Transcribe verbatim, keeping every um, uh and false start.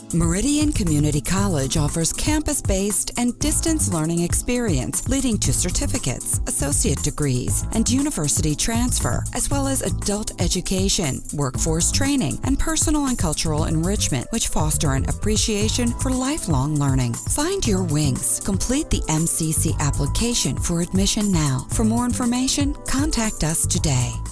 Meridian Community College offers campus-based and distance learning experience leading to certificates, associate degrees, and university transfer, as well as adult education, workforce training, and personal and cultural enrichment, which foster an appreciation for lifelong learning. Find your wings. Complete the M C C application for admission now. For more information, contact us today.